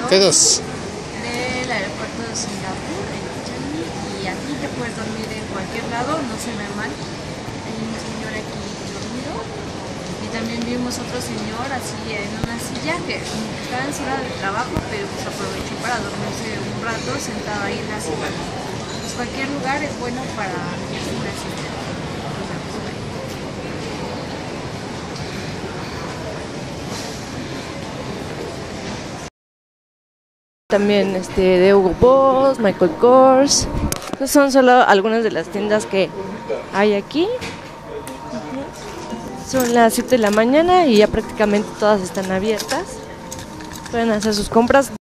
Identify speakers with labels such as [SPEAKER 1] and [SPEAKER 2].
[SPEAKER 1] quedas?
[SPEAKER 2] Del aeropuerto de Singapur, en Changi, y aquí te puedes dormir en cualquier lado, no se ve mal. Hay un señor aquí dormido y también vimos otro señor así en una silla que estaba en su hora de trabajo, pero pues aprovechó para dormirse un rato sentado ahí en la silla. Pues cualquier lugar es bueno para una silla.
[SPEAKER 3] También de Hugo Boss, Michael Kors. Estas son solo algunas de las tiendas que hay aquí. Son las 7 de la mañana y ya prácticamente todas están abiertas. Pueden hacer sus compras.